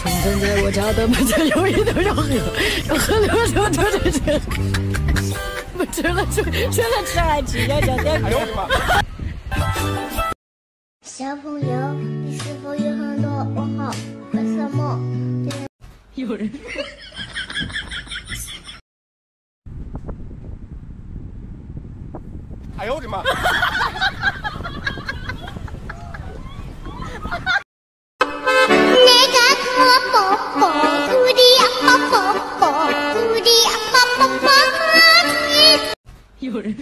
站在我家的门前有一条小河，河流中就着这，不吃了吃还吃呀，小店。哎呦我的妈！ 小朋友，你是否有很多问号？为什么？ 有人。 哎呦我的妈！ 有人。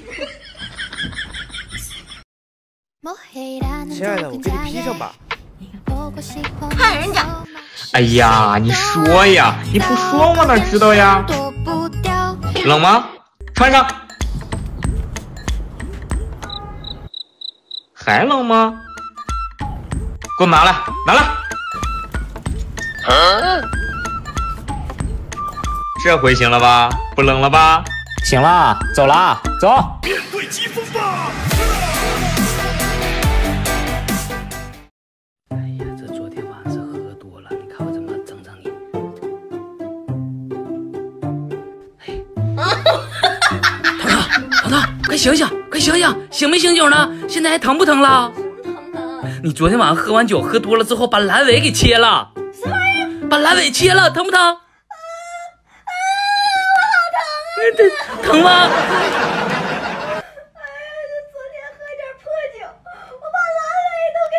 亲爱的，我给你披上吧。 看人家。 哎呀，你说呀，你不说我哪知道呀？冷吗？穿上。还冷吗？给我拿来，拿来。这回行了吧？不冷了吧？ 行了，走了，走。 面对疾风吧！ 哎呀，这昨天晚上喝多了，你看我怎么整你？糖，快醒醒，快醒醒，醒没醒酒呢？现在还疼不疼了？ 疼疼。 你昨天晚上喝完酒，喝多了之后把阑尾给切了。 什么玩意儿？ 把阑尾切了，疼不疼？我好疼啊！疼吗？ 哎呀，这昨天喝点破酒，我把阑尾都给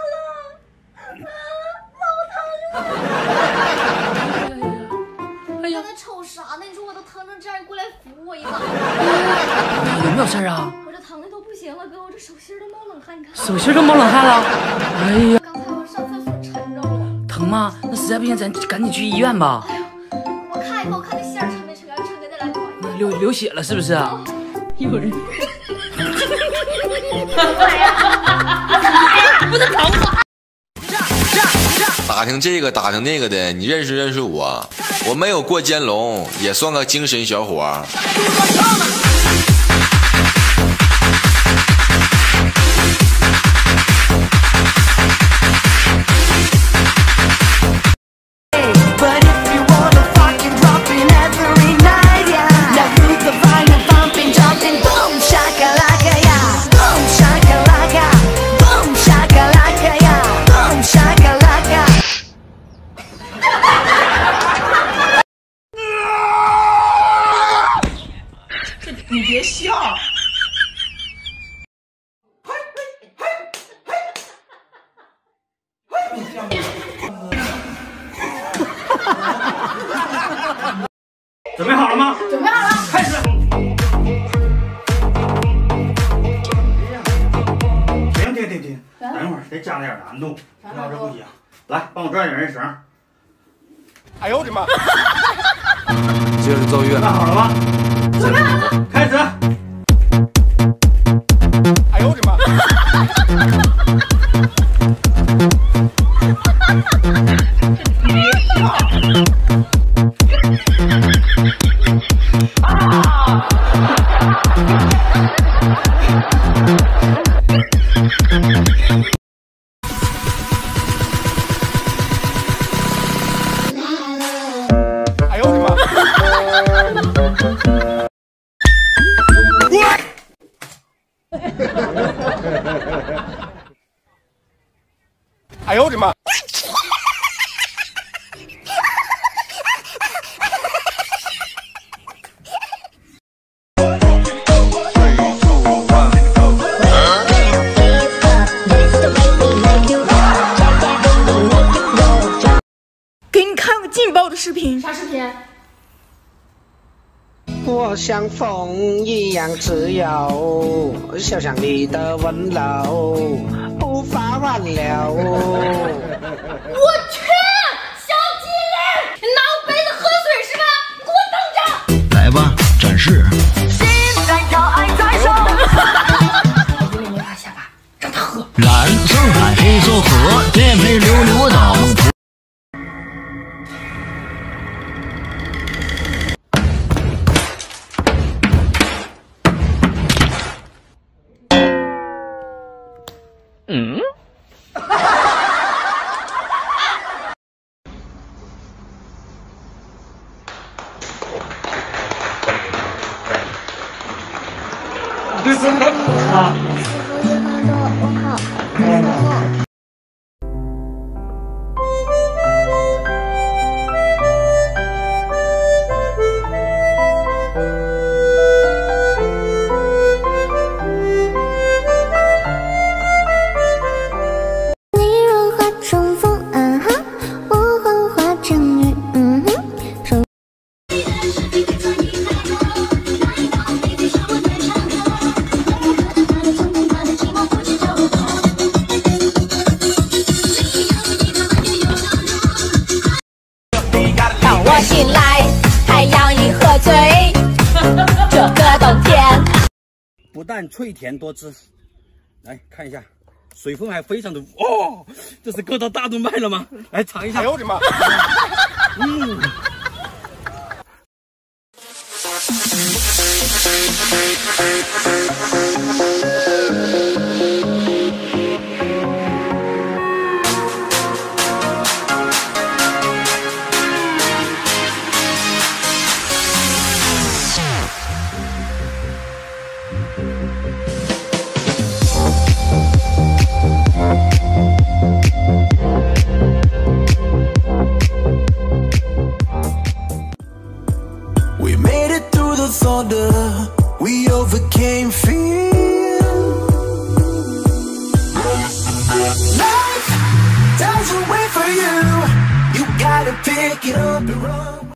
嘎了，老疼了。 哎呀， 那瞅啥呢？你说我都疼成这样，你过来扶我一把。 有没有事啊？ 我这疼的都不行了，哥，我这手心都冒冷汗，你看。 手心都冒冷汗了。哎呀， 刚才我上厕所抻着了。 疼吗？那实在不行，咱赶紧去医院吧。 哎呦，我看一看，我看那线抻没抻干，抻干再来管。 流血了是不是？ 有人。 不是疼吗？ 打听这个打听那个的，你认识我？我没有过肩龙，也算个精神小伙。 你别笑。 准备好了吗？ 准备好了， 开始。停，等一会儿得加点难度，要这不行。来，帮我拽点这绳。哎呦我的妈！ 接着奏乐。 那好了吗？ 准备好了， 开始。哎呦我的妈！哎呦我的妈！哎呦我的妈！ 给你看个劲爆的视频。 啥视频？ 我像风一样自由，想象你的温柔，无法挽留。 我去，小机灵，你拿我杯子喝水是吧？你给我等着！ 来吧，展示。 心在跳，爱在手。 因为没法下巴，让他喝。 蓝色海，黑色河，颠沛流流等。 不但脆甜多汁，来看一下，水分还非常的哦，这是割到大动脉了吗？来尝一下。哎呦我的妈！ We made it through the thunder, we overcame fear. Life doesn't wait for you, you gotta pick it up and run.